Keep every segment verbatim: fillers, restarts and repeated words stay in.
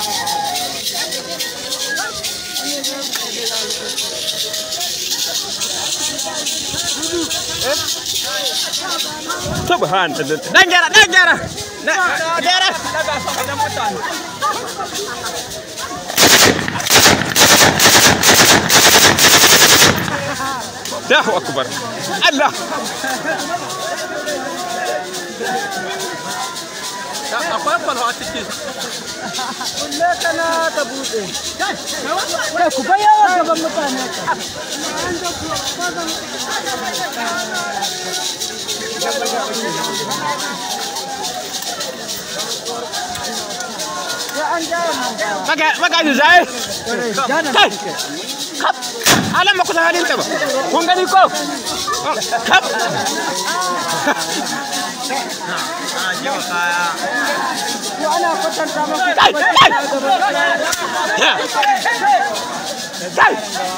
Subhanallah. Dan gyara, dan gyara. Dan gyara. Allahu akbar. Allah. Akwai kwalwa a ciki. Kulle kana ta bude. Kai ku bayyana gaban mutane. Maka maka zai. Kai. Kap. Alam aku sangat lintas, bang. Kau gani kau? Kap. Kai, kai. Kai.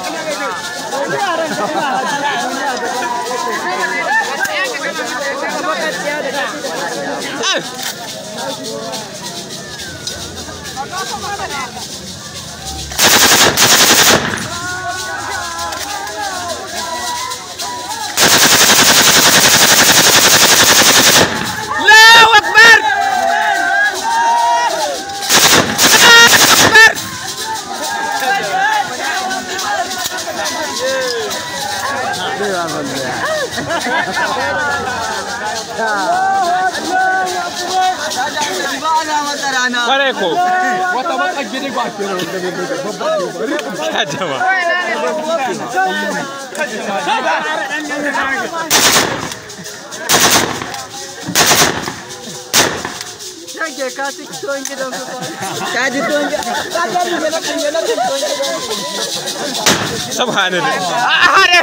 Pareko. Wata baka gidi ba ke ran da babba. Ya jama. Yake ka tik toin gidan su. Ka ji toin. Ka ga ni na kun yana toin gidan. Subhanallah. Ahare.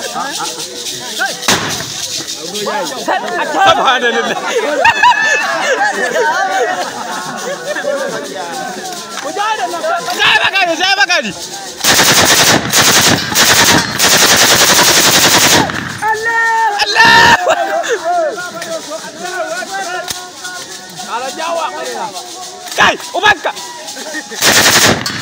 Subhanallah. Saya bagadi, saya bagadi. Allah, Allah. Kalau Jawa, kai, ubangka.